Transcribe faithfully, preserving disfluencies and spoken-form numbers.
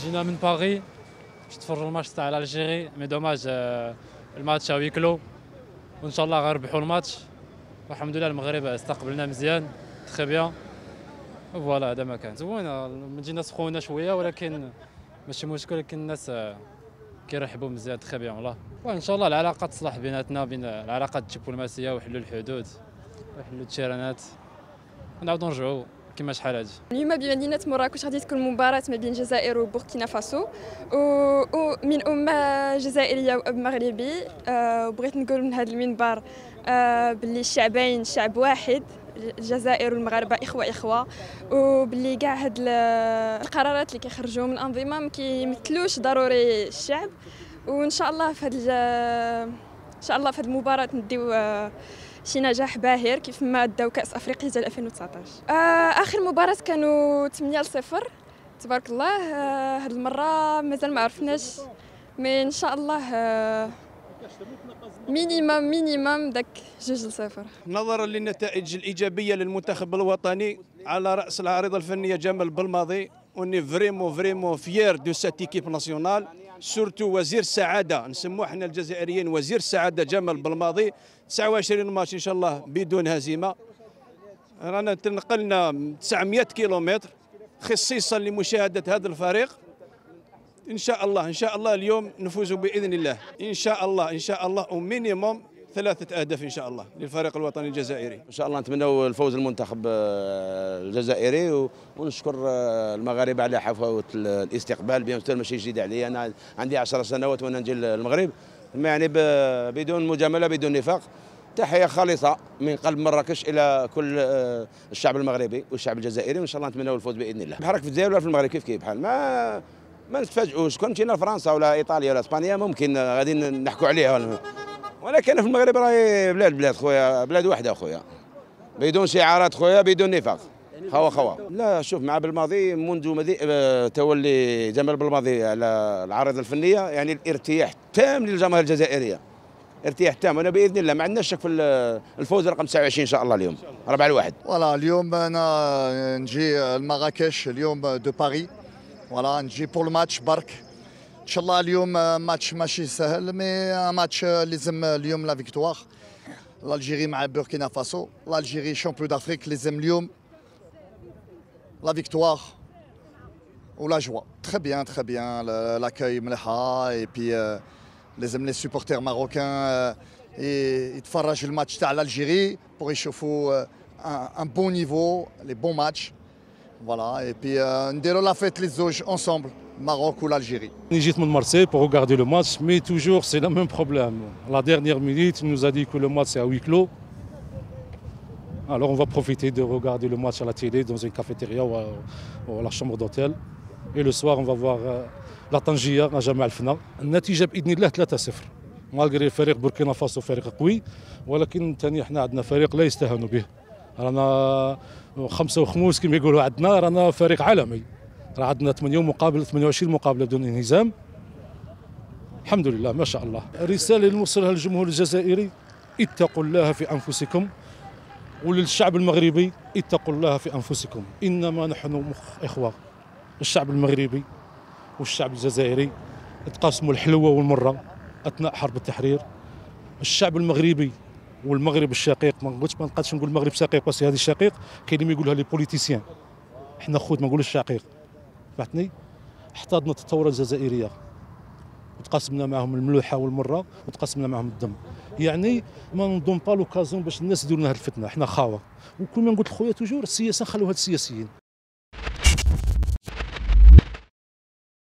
جينا من باغي باش نتفرجوا الماتش تاع الجيري، مي دوماج الماتش هاوي كلو، وان شاء الله غنربحوا الماتش. والحمد لله المغرب استقبلنا مزيان تري بيان. فوالا هذا ما كان زوينه، مدينه سخونه شويه ولكن ماشي مشكل، ولكن الناس كيرحبوا مزيان تري بيان والله. وان شاء الله العلاقه تصلح بيناتنا، بين العلاقات الدبلوماسيه، ويحلوا الحدود ويحلوا التيرانات، ونعاودوا نرجعوا كما شحال هادي. اليوم بمدينة مراكش غادي تكون مباراة ما بين الجزائر وبوركينا فاسو، ومن أم جزائرية وأب مغربي. وبغيت نقول من هذا المنبر باللي الشعبين شعب واحد، الجزائر والمغاربه اخوه اخوه، وباللي كاع هاد القرارات اللي كيخرجوا من الانظمه ما كيمثلوش ضروري الشعب. وان شاء الله في هاد ان شاء الله في هاد المباراه نديو شي نجاح باهر كيف ما داو كاس افريقيا ديال ألفين وتسعطاش. اخر مباراه كانوا ثمانية صفر تبارك الله. هاد المره مازال ما عرفناش، مي ان شاء الله مينيمم مينيمم داك جوج لصفر. نظرا للنتائج الايجابيه للمنتخب الوطني على راس العارضه الفنيه جمال بلماضي، وني فريمون فريمون فيير دو سات ايكيب ناسيونال، سورتو وزير السعاده نسموه حنا الجزائريين وزير السعاده جمال بلماضي. تسعة وعشرين ماتش ان شاء الله بدون هزيمه، رانا تنقلنا تسعمائة كيلومتر خصيصا لمشاهده هذا الفريق. ان شاء الله ان شاء الله اليوم نفوز باذن الله، ان شاء الله ان شاء الله، ومينيموم ثلاثه اهداف ان شاء الله للفريق الوطني الجزائري. ان شاء الله نتمنوا الفوز المنتخب الجزائري، ونشكر المغاربه على حفاوه الاستقبال. بيان سور ماشي جديد عليا، انا عندي عشر سنوات وانا نجي للمغرب، يعني بدون مجامله بدون نفاق. تحيه خالصه من قلب مراكش الى كل الشعب المغربي والشعب الجزائري، وان شاء الله نتمنوا الفوز باذن الله. بحالك في الجزائر ولا في المغرب كيف كيف بحال ما ما نتفاجئوش. كون مشينا لفرنسا ولا ايطاليا ولا اسبانيا ممكن غادي نحكوا عليها، ولكن في المغرب راهي بلاد بلاد خويا، بلاد واحده خويا، بدون شعارات خويا، بدون نفاق خوا خوا. لا شوف، مع بالماضي منذ مدي... تولي جمال بالماضي على العارضه الفنيه، يعني الارتياح تام للجماهير الجزائريه، ارتياح تام. وانا باذن الله ما عندناش شك في الفوز رقم تسعة وعشرين ان شاء الله اليوم أربعة لواحد. فوالا اليوم انا نجي لمراكش اليوم دو باري، فوالا نجي بور الماتش برك. ان شاء الله اليوم ماتش ماشي سهل، مي ماتش لازم اليوم لا فيكتوار. الجيري مع بوركينا فاسو، الجيري شامبيون دافريك، لازم اليوم لا فيكتوار ولا جوا. تري بيان تري بيان، لاكاي مليحه، اي بي لازم لي سوبورتير ماروكان يتفرجوا الماتش تاع الجيري بور يشوفوا ان بون نيفو، لي بون ماتش. Voilà, et puis euh, نديرو لا فيت لي زوج ensemble, Maroc ou l'Algérie. جيت من مارسيل pour regarder le match, mais toujours c'est le même problème. La dernière minute, il nous a dit que le match c'est à huis clos. Alors on va profiter de regarder le match à la télé dans une cafétéria ou à, ou à la chambre d'hôtel. Et le soir, on va voir euh, la Tangier à Jamal Fna. النتيجة بإذن الله ثلاثة صفر. مالغري فريق بوركينا فاسو فريق قوي، ولكن ثاني احنا عندنا فريق لا يستهان به. رانا خمسة وخموس كما يقولوا عندنا، رانا فريق عالمي، راه عندنا ثمانية مقابل ثمانية وعشرين مقابله بدون انهزام. الحمد لله ما شاء الله. الرساله اللي نوصلها للجمهور الجزائري: اتقوا الله في انفسكم، وللشعب المغربي: اتقوا الله في انفسكم، انما نحن اخوه. الشعب المغربي والشعب الجزائري تقاسموا الحلوه والمره اثناء حرب التحرير. الشعب المغربي والمغرب الشقيق، ما نقولش ما نقدرش نقول المغرب شقيق، بس هذه الشقيق كاين اللي يقولها لي بوليتيسيان، حنا خوت ما نقولوش شقيق، فهمتني؟ احتضنت الثوره الجزائريه وتقاسمنا معهم الملوحه والمره وتقاسمنا معهم الدم، يعني ما نضم با لوكازون باش الناس يديروا لنا هذه الفتنه. حنا خاوه، وكل ما نقول لخويا توجور السياسه خلوا هاد السياسيين.